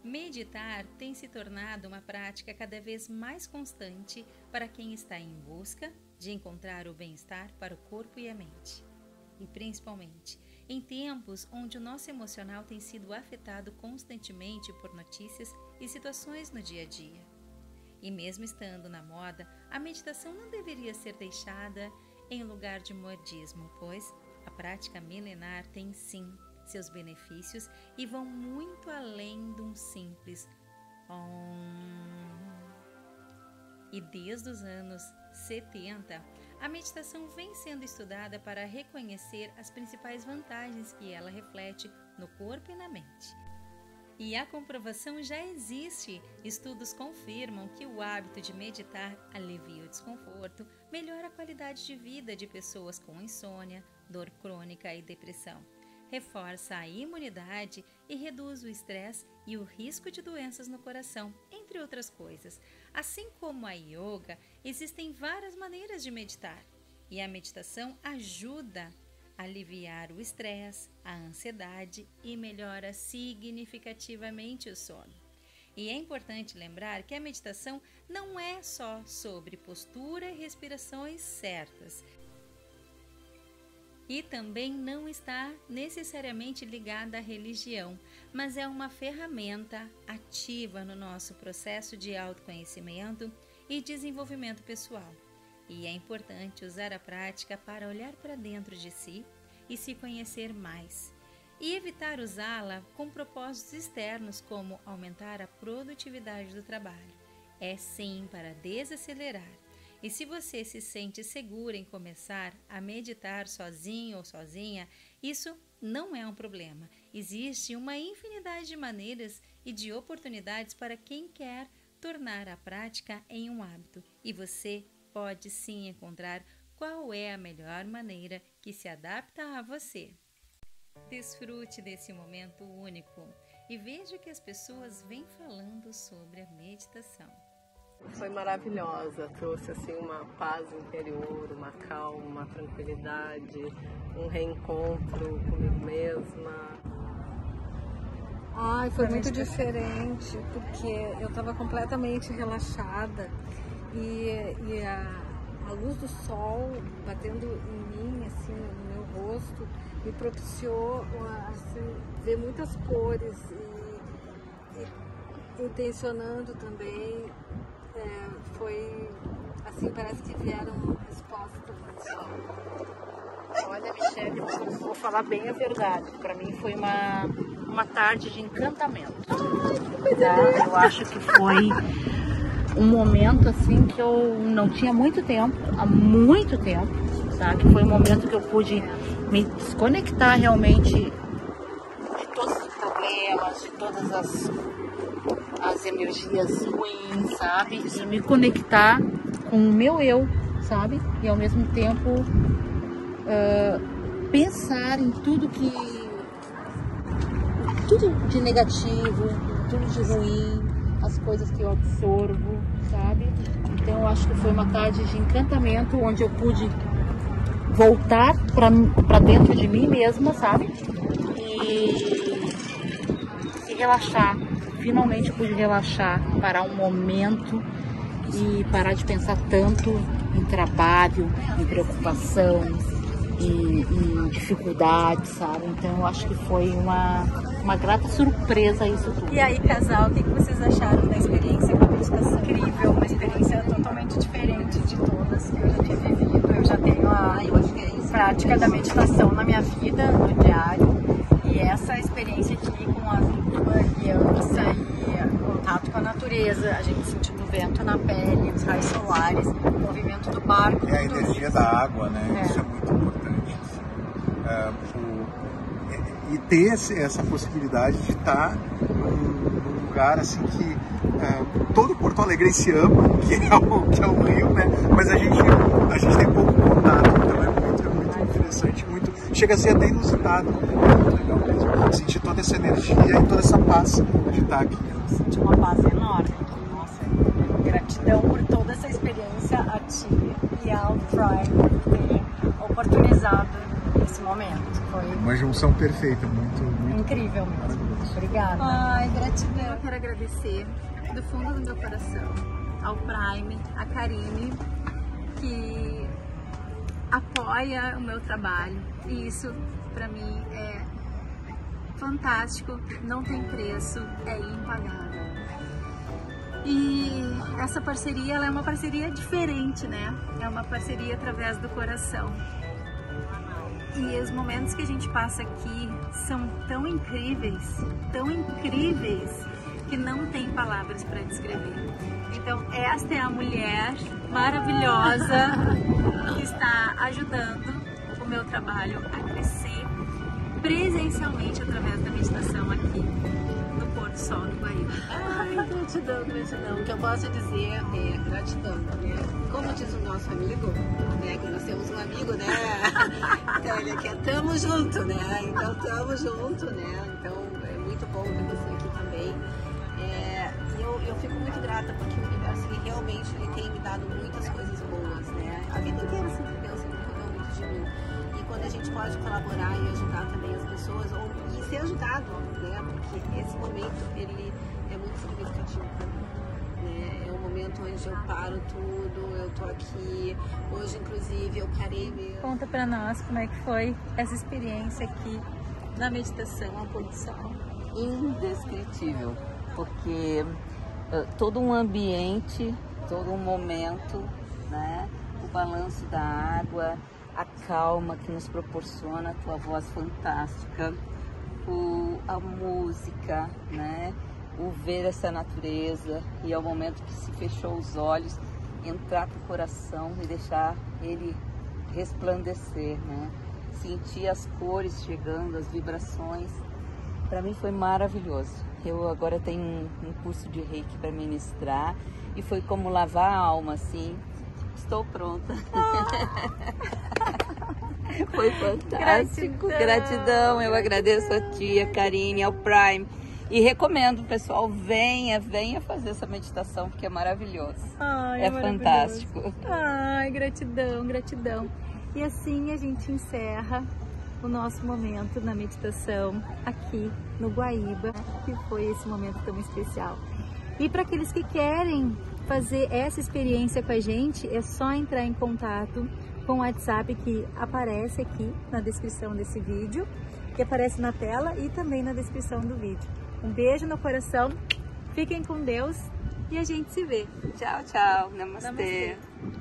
Meditar tem se tornado uma prática cada vez mais constante para quem está em busca de encontrar o bem-estar para o corpo e a mente. E principalmente em tempos onde o nosso emocional tem sido afetado constantemente por notícias e situações no dia a dia. E mesmo estando na moda, a meditação não deveria ser deixada em lugar de modismo, pois a prática milenar tem sim seus benefícios e vão muito além de um simples E desde os anos 70, a meditação vem sendo estudada para reconhecer as principais vantagens que ela reflete no corpo e na mente. E a comprovação já existe. Estudos confirmam que o hábito de meditar alivia o desconforto, melhora a qualidade de vida de pessoas com insônia, dor crônica e depressão, reforça a imunidade e reduz o estresse e o risco de doenças no coração, entre outras coisas. Assim como a yoga, existem várias maneiras de meditar, e a meditação ajuda a aliviar o estresse, a ansiedade e melhora significativamente o sono. E é importante lembrar que a meditação não é só sobre postura e respirações certas, e também não está necessariamente ligada à religião, mas é uma ferramenta ativa no nosso processo de autoconhecimento e desenvolvimento pessoal. E é importante usar a prática para olhar para dentro de si e se conhecer mais, e evitar usá-la com propósitos externos como aumentar a produtividade do trabalho. É sim para desacelerar. E se você se sente segura em começar a meditar sozinho ou sozinha, isso não é um problema. Existe uma infinidade de maneiras e de oportunidades para quem quer tornar a prática em um hábito. E você pode sim encontrar qual é a melhor maneira que se adapta a você. Desfrute desse momento único e veja o que as pessoas vêm falando sobre a meditação. Foi maravilhosa, trouxe assim uma paz interior, uma calma, uma tranquilidade, um reencontro comigo mesma. Ai, foi muito diferente, porque eu estava completamente relaxada e a luz do sol batendo em mim, assim, no meu rosto, me propiciou assim, ver muitas cores e intencionando também. Foi assim, parece que vieram respostas. Olha, Michele, vou falar bem a verdade. Para mim foi uma tarde de encantamento. Eu acho que foi um momento assim que eu não tinha muito tempo, há muito tempo, sabe? Foi um momento que eu pude me desconectar realmente de todos os problemas, de todas as energias ruins, sabe? E me conectar com o meu eu, sabe? E ao mesmo tempo pensar em tudo de negativo, tudo de ruim, as coisas que eu absorvo, sabe? Então eu acho que foi uma tarde de encantamento, onde eu pude voltar para dentro de mim mesma, sabe? E se relaxar. Finalmente eu pude relaxar, parar um momento e parar de pensar tanto em trabalho, em preocupação, em dificuldade, sabe? Então eu acho que foi uma grata surpresa isso tudo. E aí, casal, o que vocês acharam da experiência com a meditação? Incrível, uma experiência totalmente diferente de todas que eu já tinha vivido. Eu já tenho a prática da meditação na minha vida, no diário, e essa experiência aqui com a guiança e contato com a natureza, a gente sentindo o vento na pele, os raios solares, o movimento do barco. E a energia da água, né? Isso é muito importante. E ter essa possibilidade de estar num lugar assim que todo Porto Alegre se ama, que é o Rio, né? Mas a gente tem pouco contato, então é muito interessante, chega a ser até inusitado, muito legal mesmo. Sentir toda essa energia e toda essa paz de estar aqui. Eu senti uma paz enorme. Nossa, gratidão por toda essa experiência a ti e ao Prime por ter oportunizado esse momento. Foi uma junção perfeita, muito incrível mesmo. Obrigada. Ai, gratidão. Eu quero agradecer do fundo do meu coração ao Prime, a Karine, que apoia o meu trabalho. E isso, pra mim, é fantástico, não tem preço, é impagável. E essa parceria, ela é uma parceria diferente, né? É uma parceria através do coração. E os momentos que a gente passa aqui são tão incríveis, que não tem palavras para descrever. Então, esta é a mulher maravilhosa que está ajudando o meu trabalho a crescer presencialmente através da meditação aqui no Pôr do Sol do Guaíba. Ai, gratidão, gratidão. O que eu posso dizer é gratidão, né? Como diz o nosso amigo, né? Que nós temos um amigo, né? Então ele aqui é tamo junto, né? Então tamo junto, né? Então é muito bom ter você aqui também. Eu fico muito grata porque o universo ele realmente ele tem me dado muitas coisas boas, né? A vida inteira sempre Deus sempre cuidou muito de mim. E quando a gente pode colaborar e ajudar também as pessoas, e ser ajudado, né? Porque esse momento ele é muito significativo para mim. Né? É um momento onde eu paro tudo, eu tô aqui. Hoje, inclusive, eu parei mesmo. Conta pra nós como é que foi essa experiência aqui na meditação ao pôr do sol. Indescritível, porque todo um ambiente, todo um momento, né? O balanço da água, a calma que nos proporciona a tua voz fantástica, a música, né? O ver essa natureza e ao momento que se fechou os olhos, entrar pro coração e deixar ele resplandecer, né? Sentir as cores chegando, as vibrações. Para mim foi maravilhoso. Eu agora tenho um curso de Reiki para ministrar e foi como lavar a alma, assim. Estou pronta. Foi fantástico. Gratidão. Eu agradeço a tia, a Karine, ao Prime. E recomendo, pessoal, venha fazer essa meditação, porque é maravilhoso. Ai, é fantástico. Ai, gratidão, gratidão. E assim a gente encerra o nosso momento na meditação aqui no Guaíba, que foi esse momento tão especial. E para aqueles que querem fazer essa experiência com a gente, é só entrar em contato com o WhatsApp que aparece aqui na descrição desse vídeo, que aparece na tela e também na descrição do vídeo. Um beijo no coração, fiquem com Deus e a gente se vê. Tchau, tchau. Namastê. Namastê.